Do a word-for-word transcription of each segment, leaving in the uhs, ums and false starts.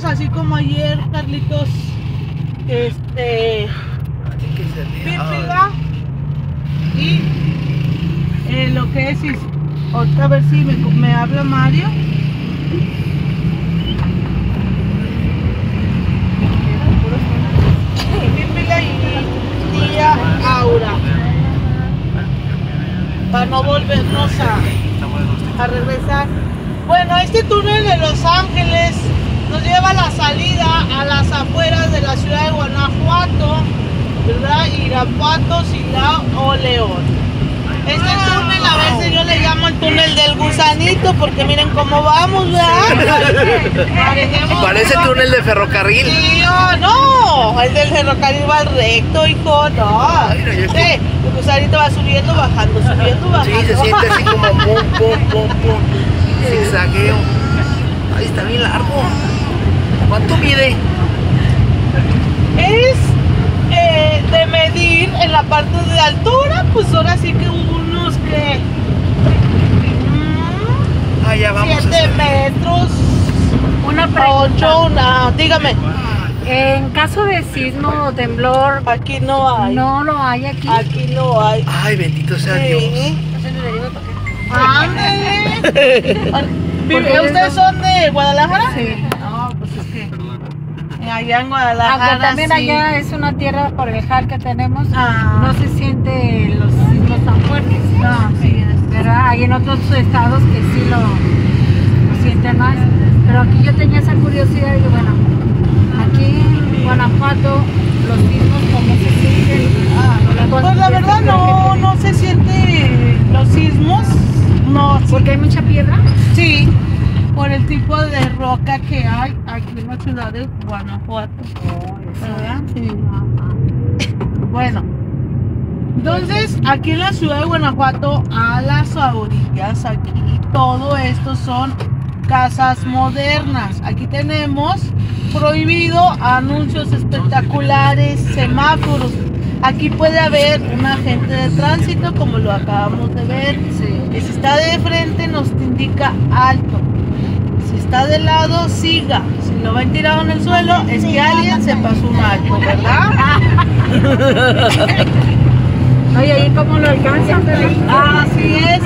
hacemos así como ayer, Carlitos. Este. Pípila. Y eh, lo que es. Otra vez si me, me habla Mario. Pípila y tía Aura. Para no volvernos a, a regresar. Bueno, este túnel de Los Ángeles nos lleva a la salida a las afueras de la ciudad de Guanajuato, ¿verdad? Irapuato, Silao o León. Este túnel a veces yo le llamo el túnel del gusanito porque miren cómo vamos, ¿verdad? Parece túnel de ferrocarril. Sí, oh, no, el del ferrocarril va al recto, hijo, no. Ay, no, yo Sí, el gusanito va subiendo, bajando, subiendo, bajando. Sí, se siente así como pum, pum, pum, pum. Zigzagueo. Ahí está bien largo. ¿Cuánto mide? Es eh, de medir en la parte de altura, pues ahora sí que unos que Mm, ah, ya vamos. siete metros. Una pregunta. Ocho, una, dígame. En caso de sismo o temblor, Aquí no hay. no lo hay aquí. Aquí no hay. Ay, bendito sea Dios. Sí. Ándale. Porque ¿Ustedes son de Guadalajara? Sí. No, pues es que allá en Guadalajara. Aunque también sí. allá es una tierra por el jar que tenemos, Ah. no se siente los sismos tan fuertes. No, sí es. ¿Verdad? Hay en otros estados que sí lo, lo sienten más. Pero aquí yo tenía esa curiosidad y bueno, aquí en Guanajuato los sismos como se sienten. Ah, pues la verdad no, no se siente los sismos. No, sí. Porque hay mucha piedra. Sí, por el tipo de roca que hay aquí en la ciudad de Guanajuato. ¿Verdad? Sí. Bueno, entonces aquí en la ciudad de Guanajuato, a las orillas, aquí todo esto son casas modernas. Aquí tenemos prohibido anuncios espectaculares, semáforos. Aquí puede haber un agente de tránsito, como lo acabamos de ver. Sí. Si está de frente, nos indica alto. Si está de lado, siga. Si lo ven tirado en el suelo, es que alguien se pasó un alto, ¿verdad? Oye, ¿y cómo lo alcanzan? Así es.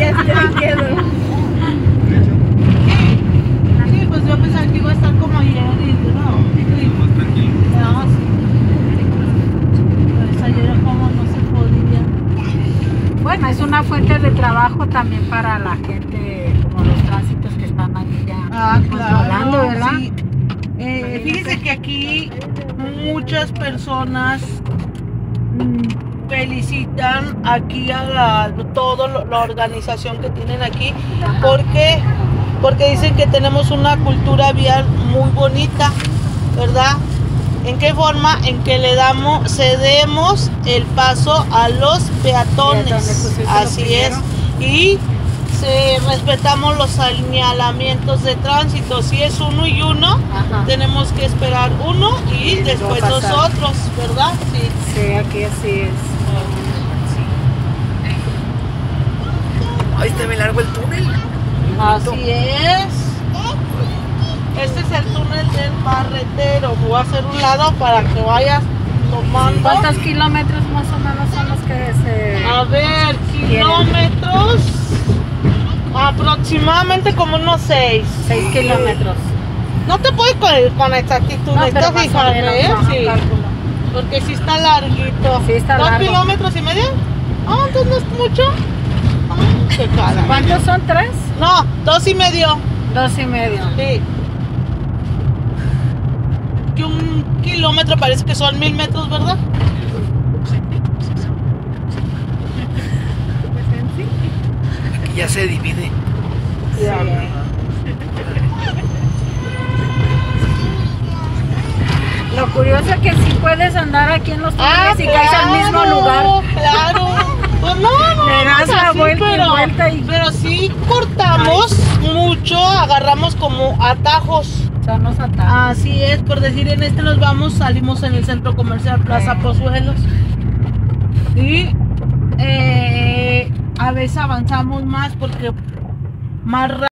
Sí, pues yo pensaba que iba a estar como ayer y no. No, sí. Pues ayer como no se podía. Bueno, es una fuente de trabajo también para la gente, como los tránsitos que están ahí ya Ah, controlando, claro, ¿verdad? sí. Eh, fíjese que aquí muchas personas mm, felicitan aquí a la, todo lo- la organización que tienen aquí. ¿Por qué? Porque dicen que tenemos una cultura vial muy bonita, ¿verdad? ¿En qué forma? En que le damos, cedemos el paso a los peatones. Peatones, pues eso es lo Así es. primero. Y se, respetamos los señalamientos de tránsito. Si es uno y uno, Ajá. tenemos que esperar uno y Y después luego los pasar. otros, ¿verdad? Sí. Sí, aquí así es. Ahí está bien largo el túnel. Así es. Este es el túnel del Barretero. Voy a hacer un lado para que vayas tomando. ¿Cuántos kilómetros más o menos son los que se...? A ver, kilómetros. Aproximadamente como unos seis. Seis kilómetros. No te puedo con, con exactitud, No, necesitas pero más o fijarte, menos, ¿eh? ajá, Sí. cálculo. Porque sí está larguito. Sí está ¿Dos largo. kilómetros y medio? Ah, entonces no es mucho. Ah, qué cara. ¿Cuántos son? ¿Tres? No, dos y medio. Dos y medio. Sí. Que un kilómetro parece que son mil metros, ¿verdad? Aquí ya se divide. Lo curioso es que sí puedes andar aquí en los Ah, túneles y caes al mismo lugar. Claro. Pues no, no. Le das pues la así, vuelta y pero, vuelta y- pero sí cortamos mucho, agarramos como atajos. Son los atajos. Así es, por decir, en este nos vamos, salimos en el centro comercial Plaza Sí. Pozuelos. Y eh, a veces avanzamos más porque más rápido.